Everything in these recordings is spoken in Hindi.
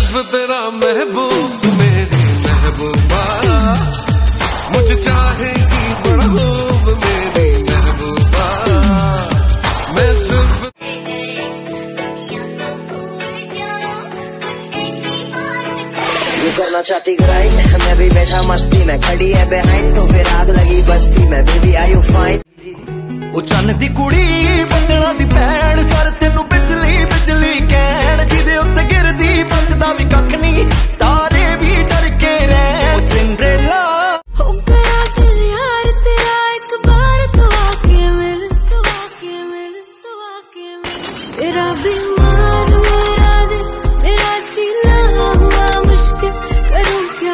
सिर्फ तेरा महबूब मेरी महबूबा, मुझे चाहेगी बड़ा खूब मेरी महबूबा। मैं सिर्फ करना चाहती ग्राइंड, मैं भी बैठा मस्ती में, खड़ी है बिहाइंड तो फिर आग लगी बस्ती में। Baby are you fine? ओ चन्न दी कुड़ी बदना दी भैन, सर तेनू बिजली बिजली कहण, जिदे उत्ते गिरदी बचदा भी कख नहीं, तारे भी डर के रहन। सिंड्रेला हो गया दिल यार तेरा, एक बार तो आके मिल, तो आके मिल, तो आके मिल। तेरा बीमार मेरा दिल, मेरा जीना हुआ मुश्किल, करूं क्या?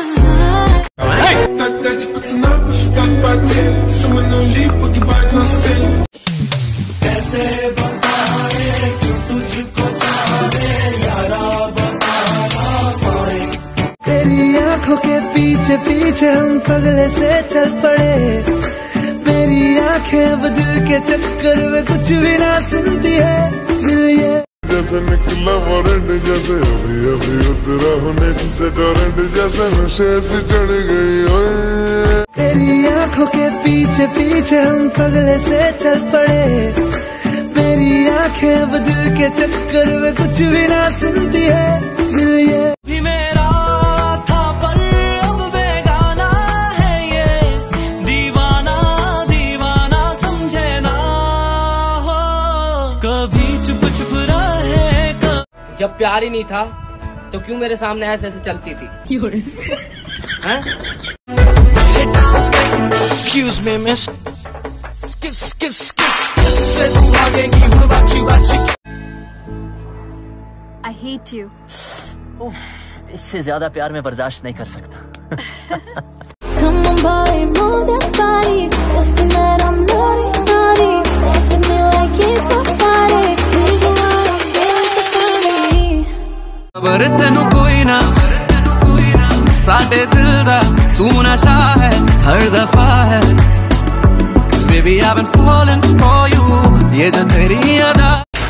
कैसे बताए क्यों तुझको चाहे यारा, बता पाए। तेरी आंखों के पीछे पीछे हम पगले से चल पड़े, मेरी आंखें अब दिल के चक्कर में कुछ भी ना सुनती है। दिल ये जैसे निकला वारंट, जैसे अभी अभी उतरा होने से टोरेंट, जैसे नशे से चढ़ गई ओए। तेरी आंखों के पीछे पीछे हम पगले से चल पड़े, मेरी आंखें अब दिल के चक्कर में कुछ भी ना सुनती है। दिल ये भी मेरा था पर अब बेगाना है, ये दीवाना दीवाना समझे ना हो, कभी चुप चुप रहे। जब प्यार ही नहीं था तो क्यों मेरे सामने ऐसे ऐसे चलती थी? Excuse me, miss. Kiss, kiss, kiss. से तू भागेगी हूँ बाची बाची। I hate you. इससे ज्यादा प्यार मैं बर्दाश्त नहीं कर सकता। Come on, body, move that body. Just tonight I'm naughty, naughty. Dance with me like it's my body. You know I'm feeling so funny. खबर तेनू कोई ना, साडे दिल दा तू नशा है हर दफा है। Baby I've been falling for you, ये जो तेरी अदा।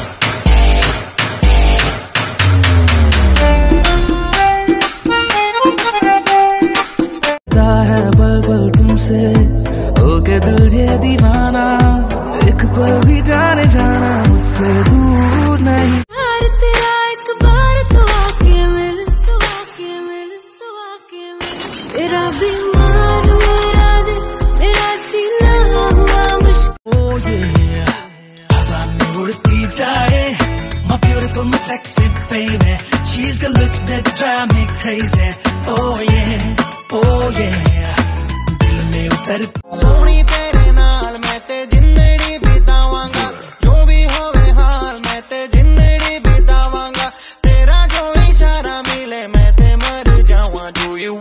है पल पल तुमसे होके दिल ये दीवाना, एक पल भी जाने जाना मुझसे दूर नहीं। यार तेरा एक बार तो आके मिल, तो आके मिल, तो आके मिल। तेरा बीमार मेरा दिल, मेरा जीना हुआ मुश्किल। Oh yeah, हवा में उड़ती जाए, my beautiful, my sexy baby. She's got looks that drive me crazy. Oh yeah, oh yeah. दिल में उतर सोनी तेरे नाल मैं ते जिंदड़ी बितावांगा, जो भी होवे हाल मैं ते जिंदड़ी बितावांगा, तेरा जो इशारा मिले मैं ते मर जाऊं। Do you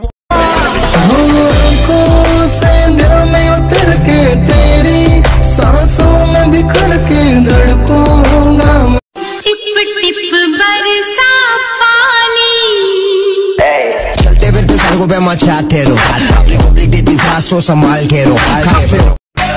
दिल में उतर के तेरी सांसों में बिखर के धड़कूंगा। टिप टिप बरसा पानी, चलते फिरते सड़कों पे मचाते रहो, पब्लिक देती सांस तो संभाल के रहो।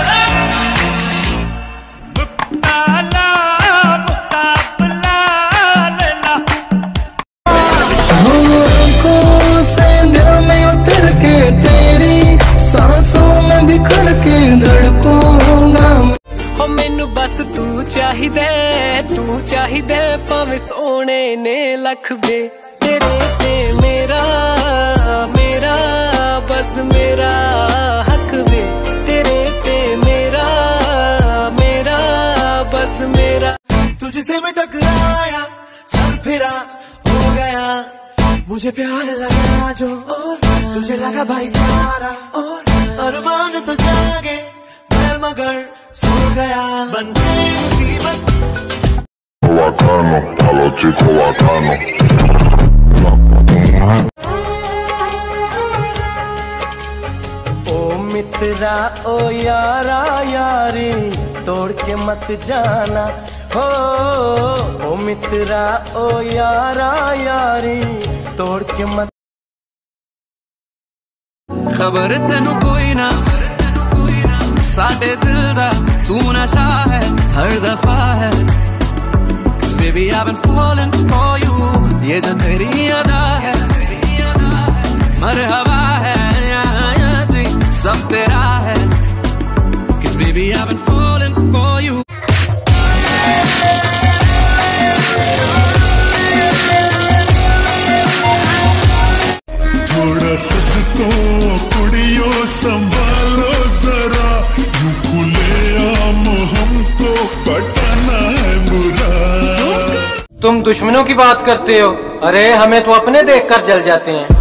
दिल में उतर के तेरी सांसों में बिखर के धड़कूंगा। हो मैनू बस तू चाहिदे भावें सोने ने लख वे, तेरे ते मेरा मेरा बस मेरा हक वे, तेरे ते मेरा मेरा बस मेरा। तुझसे मैं टकराया सर फिरा हो गया, मुझे प्यार लगा जो तुझे लगा भाईचारा, अरमान तो जागे मैं मगर सो गया, बन गई मुसीबत। Wakano, Palo Chico Wakano. ओ मित्रा ओ यारा यारी तोड़ के मत जाना हो, ओ मित्रा ओ यारा यारी तोड़ के मत। खबर तेनू कोई ना, साडे दिल दा तू नशा है हर दफा है। Baby I've been falling for you, ये जो तेरी अदा है। baby I've been falling for you. थोड़ा खुद को कुड़ियों संभालो जरा, यूं खुले आम हमको पटाना है बुरा। तुम दुश्मनों की बात करते हो, अरे हमें तो अपने देखकर जल जाते हैं।